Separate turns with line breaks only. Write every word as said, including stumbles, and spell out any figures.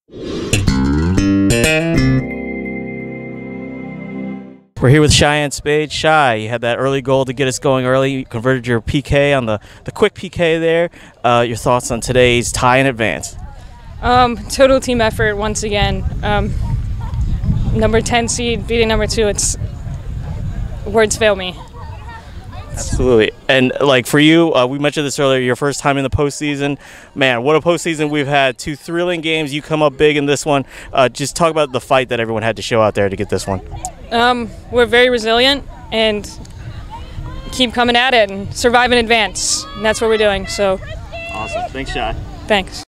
We're here with Cheyenne Spade. Shy, you had that early goal to get us going early. You converted your P K on the, the quick P K there. Uh, your thoughts on today's tie in advance?
Um, total team effort once again. Um, number ten seed beating number two. It's words fail me.
Absolutely. And like for you, uh, we mentioned this earlier, your first time in the postseason. Man, what a postseason we've had. Two thrilling games. You come up big in this one. Uh, just talk about the fight that everyone had to show out there to get this one.
Um, we're very resilient and keep coming at it and survive in advance. And that's what we're doing. So
awesome. Thanks, Shy.
Thanks.